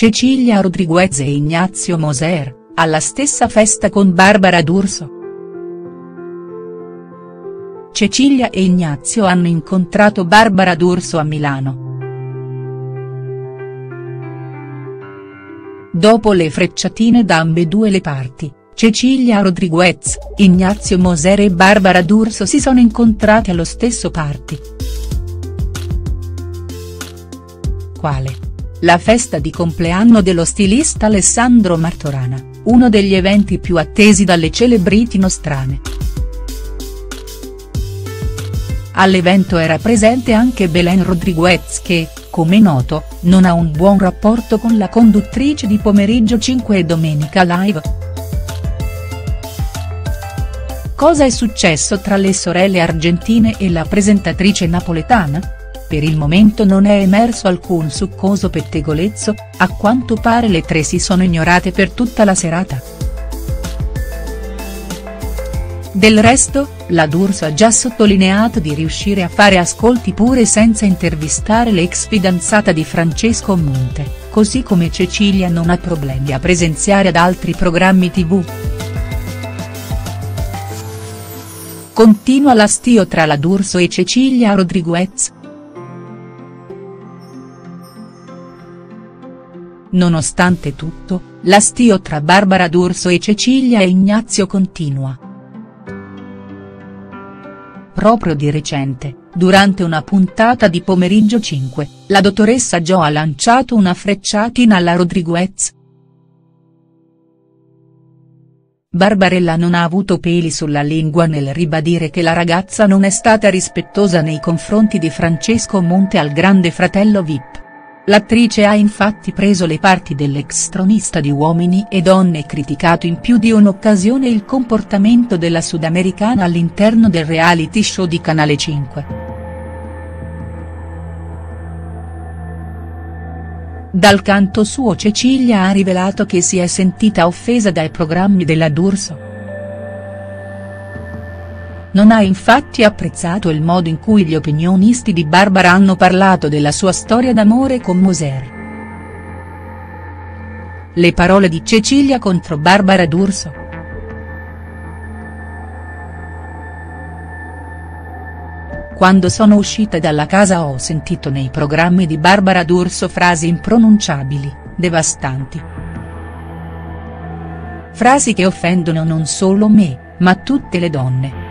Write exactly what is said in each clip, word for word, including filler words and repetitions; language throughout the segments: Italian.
Cecilia Rodriguez e Ignazio Moser, alla stessa festa con Barbara D'Urso. Cecilia e Ignazio hanno incontrato Barbara D'Urso a Milano. Dopo le frecciatine da ambedue le parti, Cecilia Rodriguez, Ignazio Moser e Barbara D'Urso si sono incontrati allo stesso party. Quale? La festa di compleanno dello stilista Alessandro Martorana, uno degli eventi più attesi dalle celebrity nostrane. All'evento era presente anche Belen Rodriguez che, come noto, non ha un buon rapporto con la conduttrice di Pomeriggio cinque e Domenica Live. Cosa è successo tra le sorelle argentine e la presentatrice napoletana? Per il momento non è emerso alcun succoso pettegolezzo, a quanto pare le tre si sono ignorate per tutta la serata. Del resto, la D'Urso ha già sottolineato di riuscire a fare ascolti pure senza intervistare l'ex fidanzata di Francesco Monte, così come Cecilia non ha problemi a presenziare ad altri programmi tivù. Continua l'astio tra la D'Urso e Cecilia Rodriguez. Nonostante tutto, l'astio tra Barbara D'Urso e Cecilia e Ignazio continua. Proprio di recente, durante una puntata di Pomeriggio cinque, la dottoressa Jo ha lanciato una frecciatina alla Rodriguez. Barbarella non ha avuto peli sulla lingua nel ribadire che la ragazza non è stata rispettosa nei confronti di Francesco Monte al Grande Fratello V I P. L'attrice ha infatti preso le parti dell'ex tronista di Uomini e Donne e criticato in più di un'occasione il comportamento della sudamericana all'interno del reality show di Canale cinque. Dal canto suo Cecilia ha rivelato che si è sentita offesa dai programmi della D'Urso. Non ha infatti apprezzato il modo in cui gli opinionisti di Barbara hanno parlato della sua storia d'amore con Moser. Le parole di Cecilia contro Barbara D'Urso. Quando sono uscita dalla casa ho sentito nei programmi di Barbara D'Urso frasi impronunciabili, devastanti. Frasi che offendono non solo me, ma tutte le donne.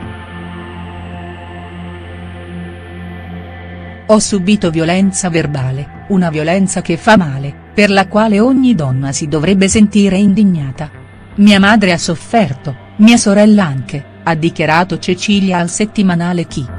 Ho subito violenza verbale, una violenza che fa male, per la quale ogni donna si dovrebbe sentire indignata. Mia madre ha sofferto, mia sorella anche, ha dichiarato Cecilia al settimanale Chi.